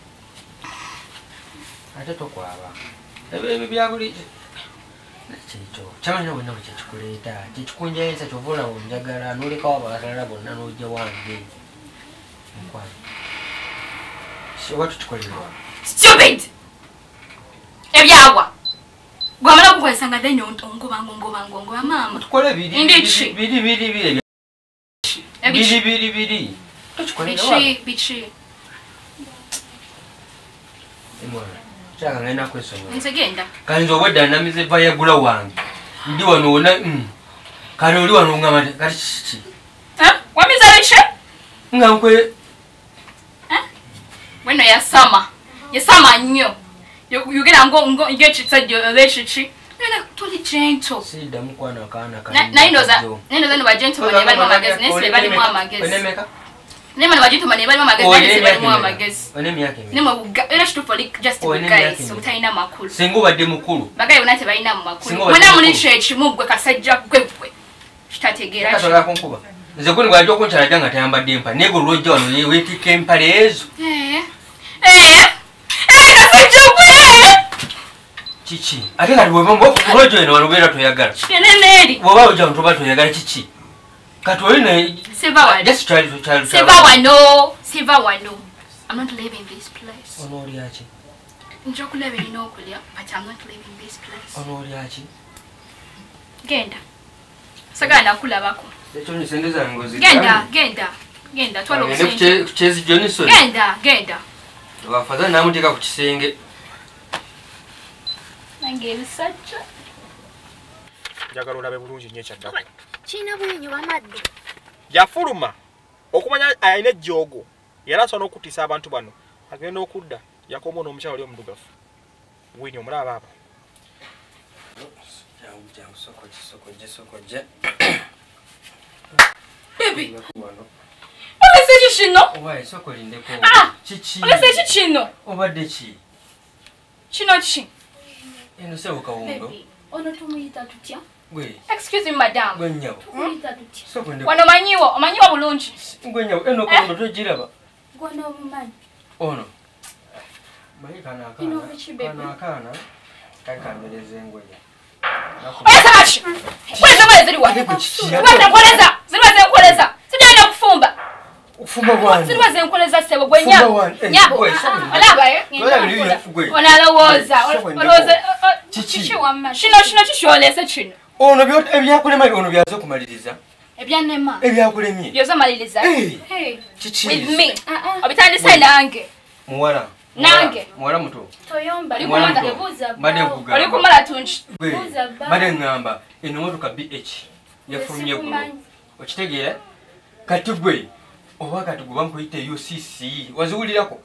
ate tokwaba ebyo byabuli kyekyo kyamanya bonna bwe kyekikuleeta kyekikunjayisa kyova olawo njagala n'olekawo abalala bonna n'ojja wange nkwani oba tukikolerwa stupid ebyawa gwamala okukozesa nga then ongobango ongobango ongoba maama tukole biri Indichi. biri biri biri biri biri biri tukikolerwa bichi bichi emwana kyaka ngenda kwesonyiwa nze genda kanzi obwedda namize vayagula wange ndi wano wona kale oli wano ngamba kati kiki wamiza bichi nga nkwe weno yasama yasama nnyo yogera ngo ngo ngekitsajjo olekiki nena tuli gentle sida mukwana akaana naye ndoza ndoza no ba gentleman ne bali mu magazine nese bali mu magazine onemeka ne bali ba gentleman ne bali mu magazine nese bali mu magazine onemyake ne mu era shito for just Oh, for ne guys myaka so tayina makulu singa obadde mukulu bagaye unate bayina mu makulu Singa obadde mwana muri mukulu. chechi mugwe kasajja gwe gwe kitategeera ki katola kunkuba nze kuni bwajja okunkyala nga tayambadde empa nego lwojja wano weetika empale ezo eh eh eh kasajja gwe kiki ate kati bwolwojo eno wanobeera toyagala neneri bwoba ojja ntoba toyagala kiki kati oli Silva wano Silva wano Silva wano I'm not living this place ono olyaki nja kulaba erina okulya but I'm not living this place ono olyaki genda sagala nakulabako ekyo nisente zange ozi genda genda genda twala obusente kukyezi johnson genda genda wafaza namuteeka ku kisenge nange ebisajja njagala olabe bulungi nnyo ekyaddako kirina bwenyi bamaddu yafuluma okumanya alina ejjoogo yali asobola n'okuttisa abantu bano agenda okudda yakoma n'omukyala oli omudugavu wini omulaba abo bebi olese ki kino Ah! olese ki kino obadde ki kino ki eno sewo kawungo Baby, ono tumuyita tutya gwe excuse me madam gwe nnyabo tumuyita tutya soko ndeko wano manyiwo omanyiwo bulungi gwe nnyabo eno kawungo togiraba gwono omumanyi ono mayi kana Ino akaana biki, baby? kana akaana kali kambereza engoye oyasa ki kweza mwe ziri wano kweza nkoleza ziriwa zenkoleza sijana kufumba ufumba bwange ziriwa zenkoleza sebo gwe Fumba nyabo wani, eh, nyabo gwe, soko ndi- olaba eh Olaba biri bya gwe. onalowooza Soko ndi- olowooza Kiki? kiki wamma kino kino kikyolese kino ono byo- ebyakulema ono byaze okumaliriza ebyanema ebyakulemye byoza maliriza Eh. Hey, kiki with me obitandise nange muwala Nange. muwala muto toyomba Oli muwala kumala- muto buuza mbadde bbaawo. nkugamba. oli kumala tunki Gwe, buuza bbaawo. mbadde ngamba eno motoka B H yafulumye guno Sikumanyi. okitegeera kati gwe oba kati gwe bamukuyita U C C waziwulirako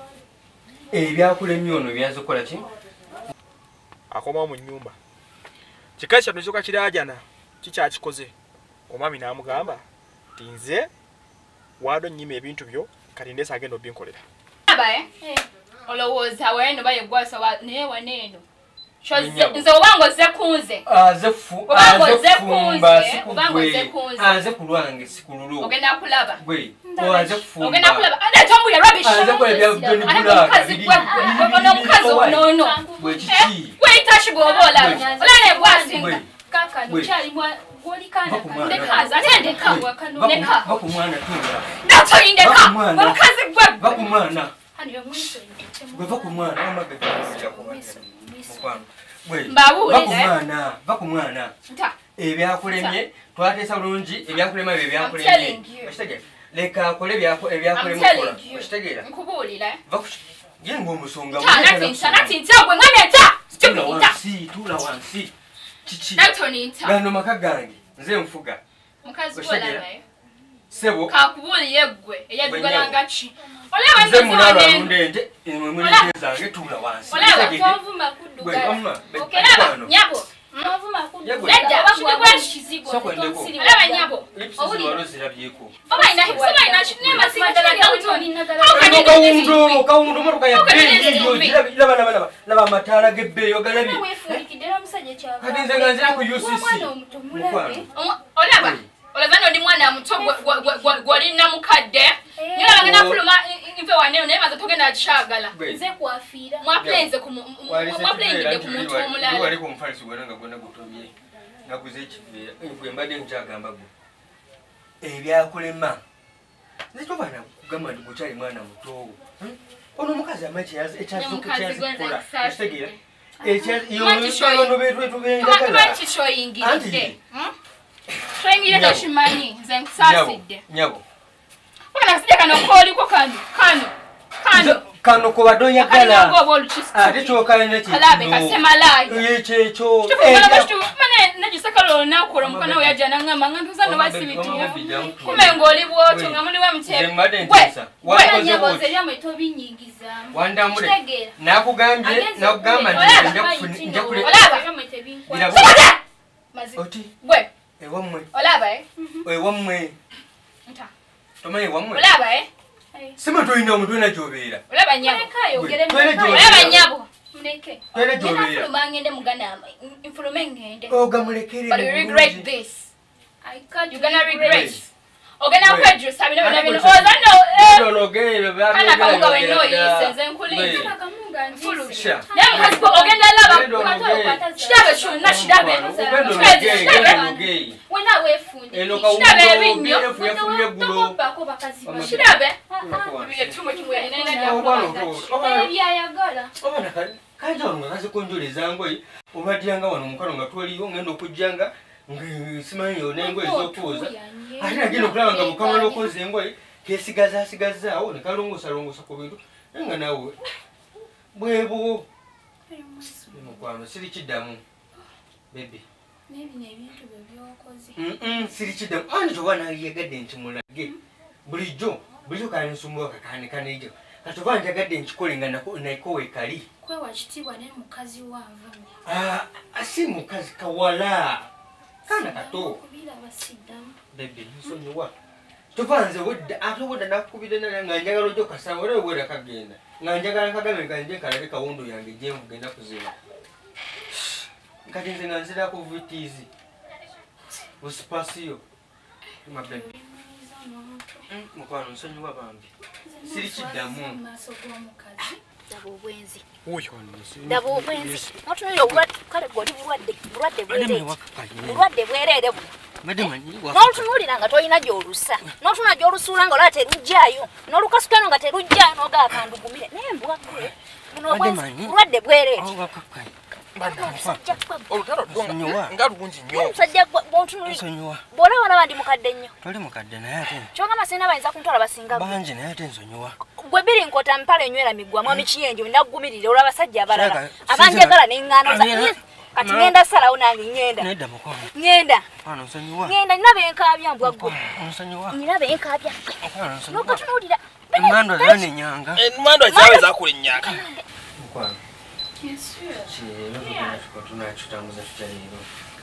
ebyakulemye ono byaze kukola ki akomawo mu nnyumba kika kyano kyoka kiraajana kikyakikoze omwami n'amugamba ti nze waado nnyima ebintu byo kati ndeesa agenda obinkolera aba eh olowooza weno bayegwasa wa naye waneeno Mwenyewe. nze obanga ozze kunze aze fu Obango aze ozze fumba kunze, obango ozze sikugwe kunze. aze kulwange sikululu ogenda kulaba gwe oaze fumba ogenda kulaba ate tombuya rubbish aze kola bya Johnny ate Black omukazi gwe ono omukazi onoono gwe kiki weyita ki bw'oba olaba olaba negwasinga gwe kaka Gwe. lukyali mwa gwolikana Bakumwana. ndekaza ate ndeka ndeka bakumwana tunda natori ndeka Bakumwana. omukazi gwe bakumwana hano yomwiso gwe bakumwana amaga mukwano gwe Mbabuulire. bakumwana bakumwana nta ebyakulemye twateesa bulungi ebyakulema ebyo I'm ebyakulemye telling you. okitegeera leka akole ebyaku- ebyakulema I'm okukola telling you. okitegeera nkubuulira ye ng'omusonga ta natinta natinta gwe ngambye nta tula stupid nta wansi tula wansi kiki natoni nta gano maka gange nze nfuga mukazi Okitegera? gwolabayo sebo kakubuulire gwe eyabigolanga ki nze olaba mulalo nziwanene alunda ente emwe zange tula wansi Olaba, Okitegedde? tovuma Gwe, kuddugala wamma, be- okelaba mukwano. nyabo Mavuma kudu. Nedda bakubwa kizigo. Alaba nyabo. Obulirabyeko. Oba ina sema ina shine masimagala kawutoni. Kawundo kawundo motoka ya beyo laba laba laba laba matala gebeyo galabi. Wefulikidera musajja kyava. Kati nze nga nzira ku U C C. Olaba. Olaba ndi mwana muto gwali namukadde. Nyala ngena fuluma impe waneyo naye maze togenda akishagala. Nze kwafiira. Mwapleze ku mwaplenge ku muntu omulala. Wali ku mfalisi gwana nga gonna gutobye. Naguze ekivera. Enfwe mbadde nkyagamba gwe. Ebyakulema. Nzitobana kugamba ndi gukyali mwana muto. Ono mukazi amachi ekyazuka kyazikola. Kitegera. Ekyo yo betu tubenda kala. Manchi shoyingiride. Shoyingiride toshimanyi nze nkusasidde. Nyabo. Kana sije kano koli ko kano. Kano. Kano. Kano ko badonya gala. Kano go boluchisi. Ate choka neti. Alabe kasema layo. Yeche cho. Mane najisakalo nakolo mukana we yajana ngama ngantu zano basibiti. Kumengo oli bwoto ngamuli wa mtebe. Wako nyaboze yamwe tobinyingiza. Wanda mule. Nakugambye nakugamba nje kufuna nje kule. Olaba yamwe tebinkwa. Mazi. Oti. Gwe. Ewamwe. Olaba eh. Ewamwe. Nta. Tomaye wamwe. Olaba eh. Sima toyina omuntu ena gy'obeera. Olaba nyabo. Olaba nyabo. Muleke. Twele gy'obeera. Nafuluma ngende mugana infulume ngende. Oga mulekere. But you regret this. I can't. You're gonna regret. Ogena kwedru sabina bana bino. Oh no. No no gere ba. Kana kamuga we no yisenze nkulinze. Kana kamunga njisi. Fulusha. Nyabo kasi ogenda laba. Shidabe shona shidabe. Shidabe. Wena wefunde. Eno ka Shidabe efu yafunye gulo. Bako bakazi. Shidabe. Etumo kimwe nene ndio. Ebya yagala. Obana kali. Kanja ono ngaze konjoleza ngoyi. Obadyanga wano mukano nga twaliyo ngendo okujjanga. Simanyi onengo ezokuuza. Ate nagenda okulaba nga mukamala okoze engoye kesigaza sigazaawo ne kalongosa longosa ku bintu nga nawe bwebwo mukwano siri kiddamu bebe nebino ebintu bwe byokoze mm siri kiddamu ani toba nayegadde nti mulage bulijjo bulijjo kale nsumbuwa kakane kanejo katoba njagadde nkikole nga nako wekali kwewa kitibwa ne mukazi wanvu ah asi mukazi kawala kana kato kubira basiddamu bebe nsonyiwa tuvanze wedda ate wedda nakubide na nga njagala ojo kasanga ole wedda kagenda nga njagala kagame nga nje kalabe kawondo yange je mugenda kuzima kati nze nga nzira ko vitizi usipasiyo ma bebe mukwano nsonyiwa bambi siri kiddamu maso g'omukazi dabo obwenzi uyo dabo obwenzi otuno obulwadde kale goli bulwadde bulwadde bwerere bulwadde bwerere n'olutunuulira nga tolina gy'olusa n'otunula gy'olusuula nga olaba terujjayo n'olukasukeno nga terujjayo n'ogaa akandugumire naye mbwagwe buno obwenzi bulwadde bwerere olutalo nga lungi nnyo omusajja bw'ontunuulira bw'olaba olaba ndi mukadde nnyo toli mukadde naye ate kyongamba sirina bayinza kuntwala basinga bangi naye ate nsonyiwa gwe biri nkota mpala enywera miggwa mwami kiyenje ndaggumirire olaba abasajja abalala abanjagala n'eŋŋaano za kati ngenda salawo nange ngenda nedda mukwano ngenda mukwano nsonyiwa ngenda nina benkabya mbwaggo nsonyiwa nina benkabya mukwano nsonyiwa n'okatunuulira emando zanenyanga emando zawe zakula ennyanga mukwano yes kiro tunakitambuza tutya leero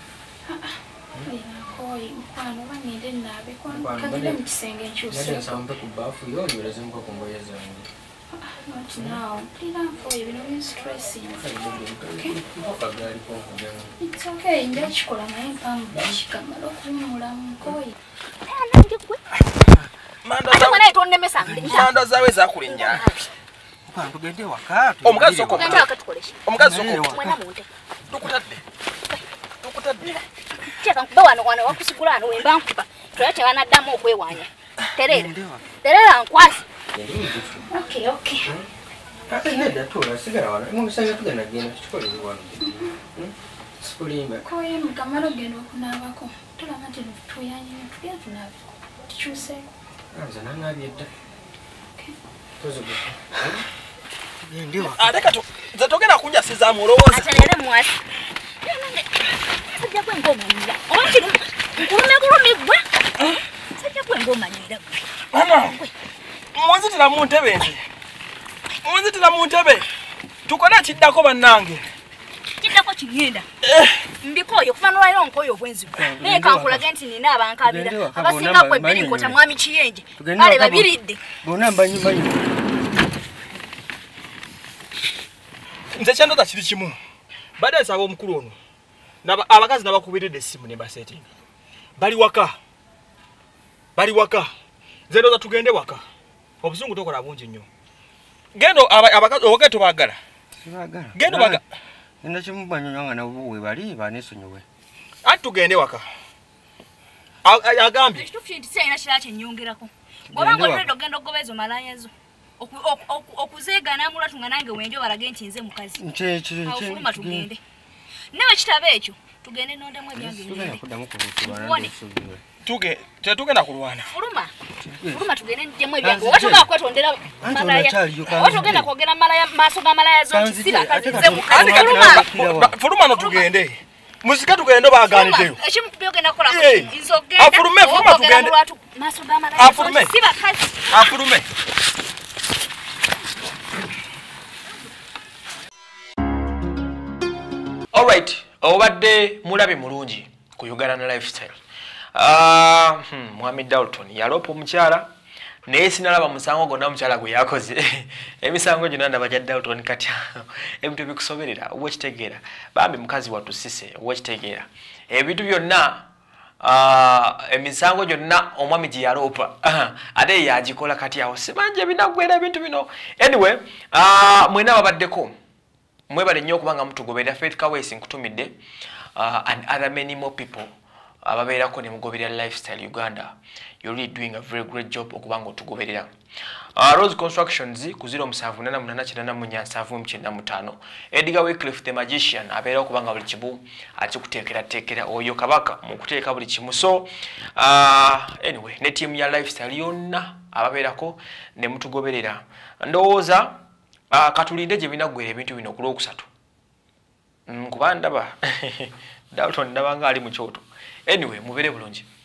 koyi mukwano bangende naabe kagende mu kisenge nkyuse nsambe ku baafu yo onyweleze muka ku ngoye zange not now lina koyi bino biri stressing mpakagali konkugaa it's okay ndakikola naye mpamu bakikamala okuwumulamu koyi nange gwe manda ate zawe mwanaye tonnemesa manda zawe zakula ennyanga mukwano tugende waka omukazi soko genda wakatukolesha omukazi soko mwena munte tukutadde tukutadde teeka nkube wano wano wakusigula wano wemba nkuba toya tebanaddamu okwewaanya terera terera nkwasi okay okay ate nedda tuula sigala wano mumusanga tugenda genda tukikolere wano sikulimba koyi mukamala ogenda okunaabako tulaba nti tuyanyine tulya tunaabe tukyuseeko nze nanaabye dda tozibuka ate kato nze togenda kunjasizaamu olowooza ate lere mwasi sajja gwe ng'omanyira oba kiri nkulume kulumi gwe sajja gwe ng'omanyira gwe mama munzitira mu ntebe nze munzitira mu ntebe tukole kiddako bannange kiddako kigenda mbikoyo kufanula ino nkoyo bwenzi naye kankulaga nti nina abankabira abasinga kwe biri kota mwami kiyenje kale babiridde bona mbanyi mbanyi nze kyandoza kiri kimu baada nsaba omukulu ono abakazi nabakubiridde essimu ne basetting bali waka bali waka nze ndoza tugende waka obuzungu tokola bungi nnyo gendo abakazi owoge tobagala sibagala gendo baga nina kimu banyonyanga nabo we bali banesonyowe ati tugende waka agambye ekitufiindi sirina kirala kyennyongerako bwobanga olwedde ogenda okugobeeza omalayazo okuzeegana mulatu nga nange wenjo balage nti nze mukazi awufuluma tugende nawe kitaba ekyo tugende nondemu ebyange tuge tetugenda kulwana fuluma fuluma tugende njemu ebyange watoga kwetondera malaya watogenda kwogera malaya maaso ga malaya zonti siba kazi nze mukazi fuluma no tugende musika tugende baganiddeyo ekimu byogenda kola nzogenda afulume fuluma tugende maaso ga malaya zonti siba kazi afulume alright obadde mulabe mulungi ku Uganda lifestyle ah hmm, Mohamed Dalton yalopa omukyala naye sinalaba musango gonna omukyala gwe yakoze emisango gino ndaba ja Dalton kati ebintu bikusoberera obwekitegeera bambi mukazi watusise obwekitegeera ebintu byonna ah emisango gyonna omwami gye yalopa ate yagikola kati awo simanje binagwera ebintu bino anyway ah mwena babaddeko mwebale nnyo okubanga mutugoberera Faith Kawesi nkutumidde uh, and other many more people ababeerako ne mugoberera lifestyle Uganda. You're really doing a very great job okubanga otugoberera. Uh, Rose Constructions ku zero seven nine nine nine nine seven nine five Edgar Wycliffe the Magician abeera okubanga buli kibu akikuteekera teekera oyo kabaka mu kuteeka buli kimu. So uh, anyway ne team ya lifestyle yonna ababeerako ne mutugoberera. Ndowooza Ah, katulinde je binagwera ebintu bino kulo okusatu. Mm, kubanda ba. Dalton ndabanga ali mu kyoto. Anyway, mubere bulungi.